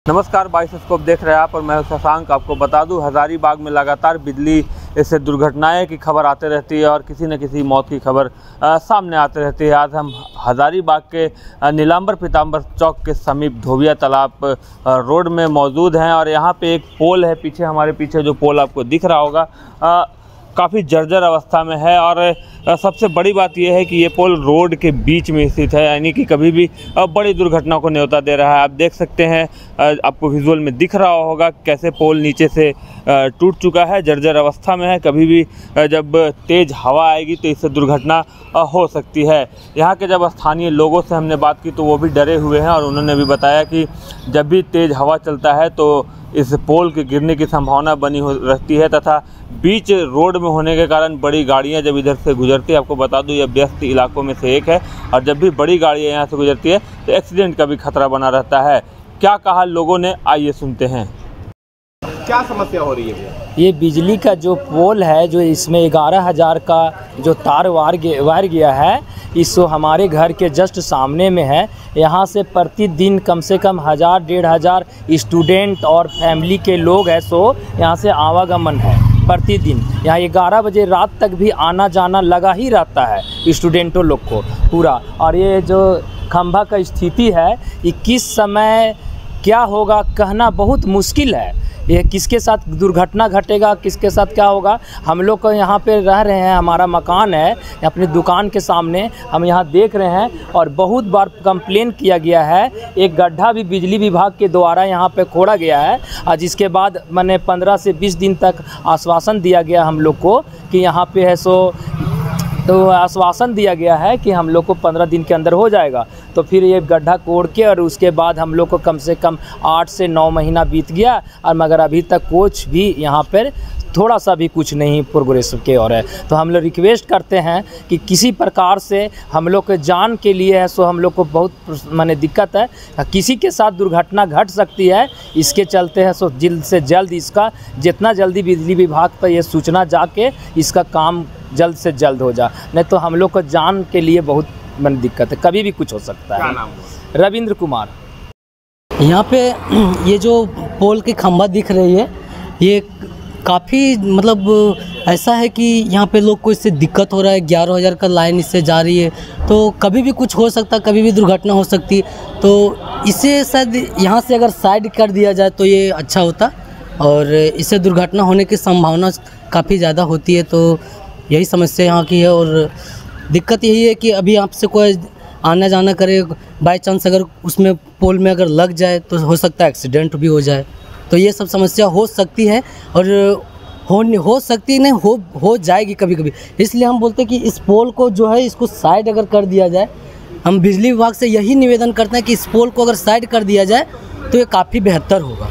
नमस्कार, बाइस्कोप देख रहे हैं आप और मैं शशांक। आपको बता दूं, हज़ारीबाग में लगातार बिजली से दुर्घटनाएं की खबर आते रहती है और किसी न किसी मौत की खबर सामने आती रहती है। आज हम हज़ारीबाग के नीलांबर पीतांबर चौक के समीप धोबिया तालाब रोड में मौजूद हैं और यहाँ पे एक पोल है। पीछे हमारे पीछे जो पोल आपको दिख रहा होगा काफ़ी जर्जर अवस्था में है और सबसे बड़ी बात यह है कि ये पोल रोड के बीच में स्थित है, यानी कि कभी भी बड़ी दुर्घटना को न्योता दे रहा है। आप देख सकते हैं, आपको विजुअल में दिख रहा होगा कैसे पोल नीचे से टूट चुका है, जर्जर अवस्था में है। कभी भी जब तेज़ हवा आएगी तो इससे दुर्घटना हो सकती है। यहाँ के जब स्थानीय लोगों से हमने बात की तो वो भी डरे हुए हैं और उन्होंने भी बताया कि जब भी तेज़ हवा चलता है तो इस पोल के गिरने की संभावना बनी रहती है तथा बीच रोड में होने के कारण बड़ी गाड़ियां जब इधर से गुजरती है, आपको बता दूं यह व्यस्त इलाकों में से एक है और जब भी बड़ी गाड़ियां यहां से गुजरती है तो एक्सीडेंट का भी खतरा बना रहता है। क्या कहा लोगों ने, आइए सुनते हैं। क्या समस्या हो रही है भैया? ये बिजली का जो पोल है, जो इसमें 11,000 का जो तार वायर गया है, इसको हमारे घर के जस्ट सामने में है। यहाँ से प्रतिदिन कम से कम 1,000-1,500 स्टूडेंट और फैमिली के लोग हैं, सो यहाँ से आवागमन है प्रतिदिन। यहाँ 11 बजे रात तक भी आना जाना लगा ही रहता है स्टूडेंटों लोग को पूरा। और ये जो खंभा का स्थिति है, ये किस समय क्या होगा कहना बहुत मुश्किल है। ये किसके साथ दुर्घटना घटेगा, किसके साथ क्या होगा। हम लोग को यहाँ पे रह रहे हैं, हमारा मकान है अपनी दुकान के सामने, हम यहाँ देख रहे हैं और बहुत बार कंप्लेन किया गया है। एक गड्ढा भी बिजली विभाग के द्वारा यहाँ पे खोदा गया है और जिसके बाद मैंने 15 से 20 दिन तक आश्वासन दिया गया हम लोग को कि यहाँ पे है तो आश्वासन दिया गया है कि हम लोग को 15 दिन के अंदर हो जाएगा। तो फिर ये गड्ढा कोड़ के और उसके बाद हम लोग को कम से कम 8 से 9 महीना बीत गया और मगर अभी तक कुछ भी यहाँ पर थोड़ा सा भी कुछ नहीं प्रोग्रेस के और है। तो हम लोग रिक्वेस्ट करते हैं कि किसी प्रकार से हम लोग के जान के लिए है, सो हम लोग को बहुत माने दिक्कत है, किसी के साथ दुर्घटना घट सकती है। इसके चलते हैं सो जल्द से जल्द इसका जितना जल्दी बिजली विभाग पर यह सूचना जाके इसका काम जल्द से जल्द हो जाए, नहीं तो हम लोग को जान के लिए बहुत मन दिक्कत है, कभी भी कुछ हो सकता है। क्या नाम है? रविंद्र कुमार। यहाँ पे ये जो पोल की खंभा दिख रही है, ये काफ़ी मतलब ऐसा है कि यहाँ पे लोग को इससे दिक्कत हो रहा है। 11,000 का लाइन इससे जा रही है तो कभी भी कुछ हो सकता है, कभी भी दुर्घटना हो सकती है। तो इसे शायद यहाँ से अगर साइड कर दिया जाए तो ये अच्छा होता और इससे दुर्घटना होने की संभावना काफ़ी ज़्यादा होती है। तो यही समस्या यहाँ की है और दिक्कत यही है कि अभी आपसे कोई आना जाना करे, बाय चांस अगर उसमें पोल में अगर लग जाए तो हो सकता है एक्सीडेंट भी हो जाए। तो ये सब समस्या हो सकती है और हो सकती नहीं हो जाएगी कभी कभी। इसलिए हम बोलते हैं कि इस पोल को जो है इसको साइड अगर कर दिया जाए, हम बिजली विभाग से यही निवेदन करते हैं कि इस पोल को अगर साइड कर दिया जाए तो ये काफ़ी बेहतर होगा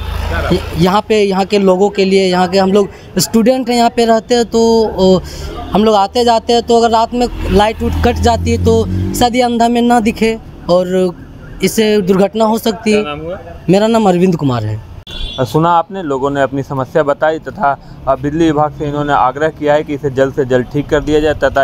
यहाँ के लोगों के लिए। यहाँ के हम लोग स्टूडेंट हैं, यहाँ पे रहते हैं तो हम लोग आते जाते हैं, तो अगर रात में लाइट उट कट जाती है तो शायद ये अंधा में ना दिखे और इससे दुर्घटना हो सकती है। मेरा नाम अरविंद कुमार है। सुना आपने, लोगों ने अपनी समस्या बताई तथा बिजली विभाग से इन्होंने आग्रह किया है कि इसे जल्द से जल्द ठीक कर दिया जाए तथा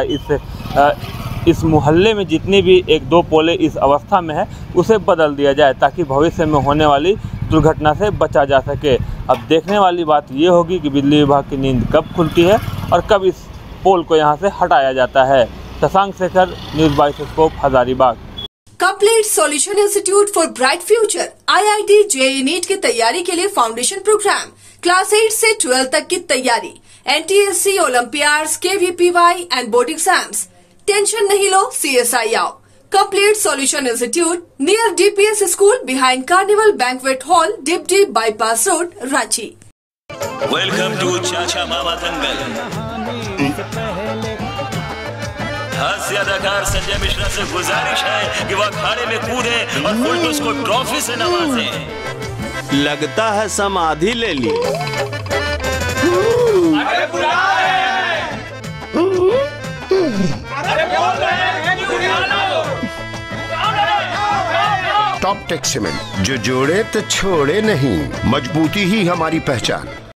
इस मोहल्ले में जितनी भी 1-2 पोले इस अवस्था में है उसे बदल दिया जाए ताकि भविष्य में होने वाली दुर्घटना से बचा जा सके। अब देखने वाली बात ये होगी कि बिजली विभाग की नींद कब खुलती है और कब इस पोल को यहाँ से हटाया जाता है। Shashank Shekhar, news bioscope, Hazaribagh. Complete solution institute for bright future IIT JEE NEET की तैयारी के लिए फाउंडेशन प्रोग्राम, क्लास 8 से 12 तक की तैयारी, NTSC, olympiads, KVPY and board exams. Tension नहीं लो, CSI आओ। Complete solution institute near DPS school behind carnival banquet hall, डिपडी bypass road, Ranchi. Welcome to Chacha Mama दंगल। हास्य अदाकार संजय मिश्रा से गुजारिश है कि वह अखाड़े में कूदे और फुलटूस को ट्रॉफी से नवाजे। लगता है समाधि ले ली। अरे बुला रहे हैं। अरे बोल रहे हैं कि बुलाना हो। टॉप टेक सीमेंट, जो जोड़े तो छोड़े नहीं, मजबूती ही हमारी पहचान।